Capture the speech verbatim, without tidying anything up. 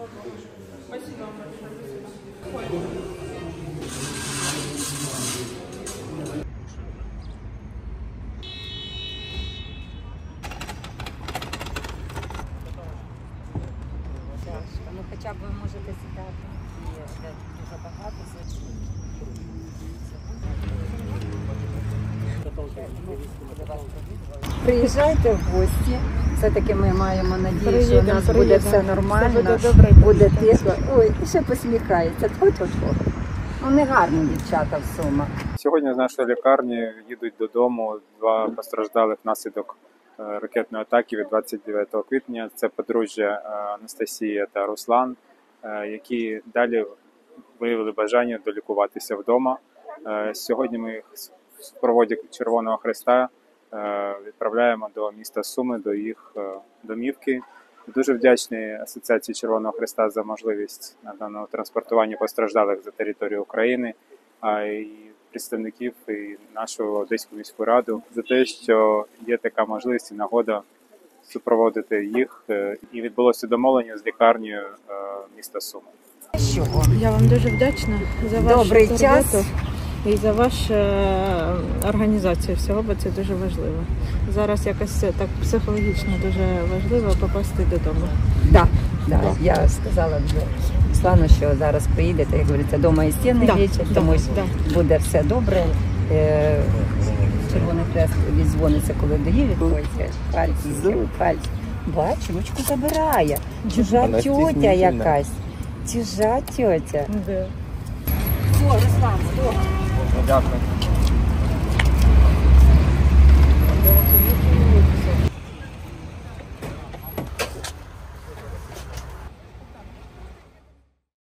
Спасибо вам большое. Ну, хоча б ви можете сідати, і дуже багато. Приїжджайте в гості. Все-таки ми маємо надію, що у нас буде все нормально, буде тихо. Ой, і ще посміхається. Тьфу-тьфу-тьфу. Вони гарні дівчата в Сумах. Сьогодні з нашої лікарні їдуть додому два постраждалих внаслідок ракетної атаки від двадцять дев'ятого квітня. Це подружжя Анастасія та Руслан, які далі виявили бажання долікуватися вдома. Сьогодні ми їх в проводі Червоного Хреста відправляємо до міста Суми, до їх домівки. Дуже вдячний Асоціації Червоного Хреста за можливість наданого транспортування постраждалих за територію України, а і представників і нашого Одеську міську раду за те, що є така можливість і нагода супроводити їх. І відбулося домовлення з лікарнею міста Суми. Я вам дуже вдячна за вашу Добрий роботу час. і за вашу організацію всього, бо це дуже важливо. Зараз якось так психологічно дуже важливо попасти додому. Так, да, да. Я сказала вже Руслану, що зараз приїдете, як говориться, дома і стіни Да, вечір, да, тому да. буде все добре. Червоний Хрест віддзвониться, коли доїдуть. Ой, пальці, пальці. Бач, ручку забирає. Чужа тьотя якась. Чужа тьотя. Да. О, Руслан, о. Дякую.